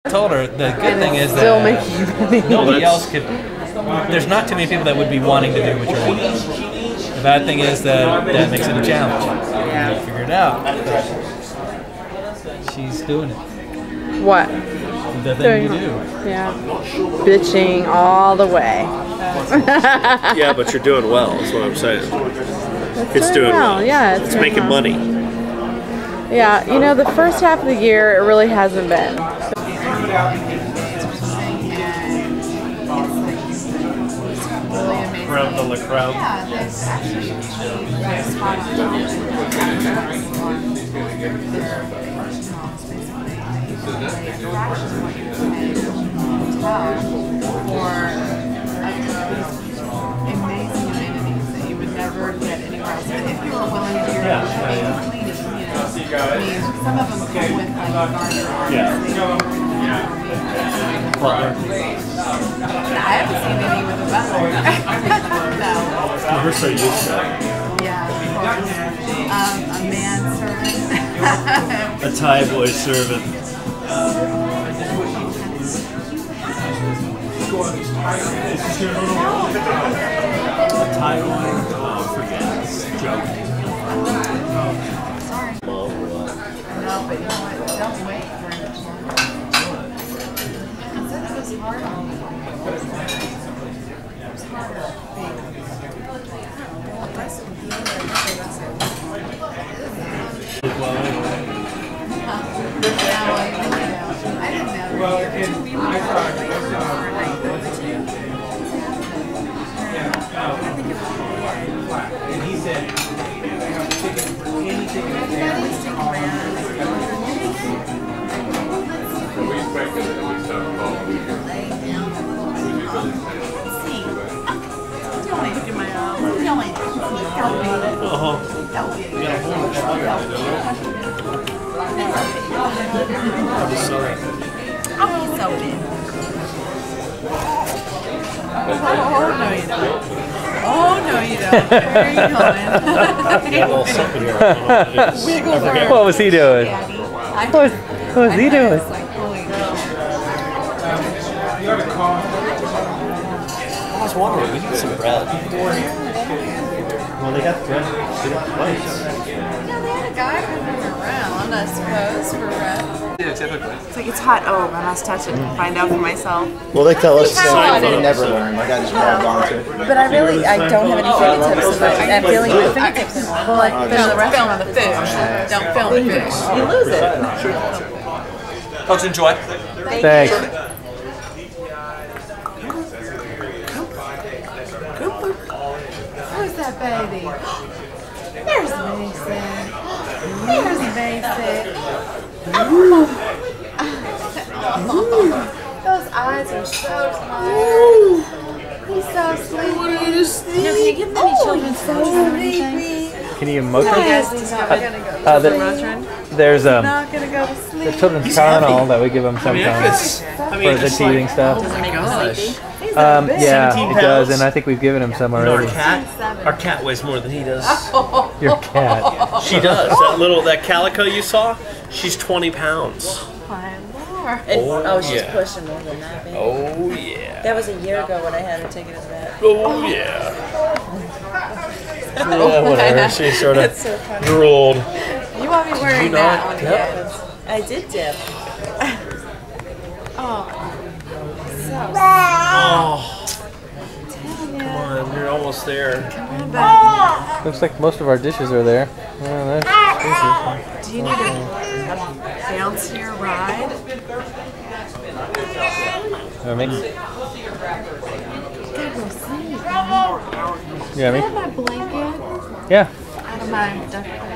I told her the good thing is still that making money. nobody else could. There's not too many people that would be wanting to do what you're doing. The bad thing is that makes it a challenge. Yeah. You figure it out. She's doing it. What? The thing you do. Yeah. Bitching all the way. Yeah, but you're doing well, is what I'm saying. It's doing well. Yeah, it's making money. Yeah, you know, the first half of the year, it really hasn't been. Crowd de la crowd. Yeah, there's actually really spot on. For amazing amenities that you would never get anywhere else. If you were willing to do your own cleaning, you know. I mean, some of them come with like a gardener. I haven't seen any with a butler. No. We're so used to that. Yeah, of course. A man servant. A Thai boy servant. A Thai boy? Oh, forget it. Joking. Sorry. No, but you know what? Don't wait very much longer. I said it was hard on me. It was harder. Oh, no, you don't. Where are you going? What was he doing? What was he doing? I was wondering, we need some bread. Well, they got bread. They got plates. Yeah, they had a guy running around, I suppose, for bread. It's like, it's hot. Oh, I must touch it and find out for myself. Well, they tell us how they never learn. Like I just logged on to it. But I don't have any fingertips in my, I'm feeling my fingertips in one. Well, like, Don't film the food. Don't film the food. you lose it. Folks, enjoy. Thanks. Who's that baby? There's Mason. There's Mason. Those eyes are so tired. He's so sleepy. Can you give them any children's food or anything? Can you motion? Yes, he's not gonna go. There's Not gonna go to sleep. the children's Tylenol that we give them sometimes for the teething stuff. Does it make them sleepy? Yeah, 17 it does, pounds? and I think we've given him some Our already. cat weighs more than he does. Your cat. She does. That calico you saw, she's 20 pounds. My Lord. She's yeah. pushing more than that, baby. Oh, yeah. That was a year ago when I had her taken to the vet. Oh, yeah. Yeah, whatever. She sort of drooled. You want me wearing that on the end? I did dip. Oh. So Oh, come on. You're almost there. Looks like most of our dishes are there. Oh, do you need a bouncier ride? You got me? My blanket Yeah. out of my duck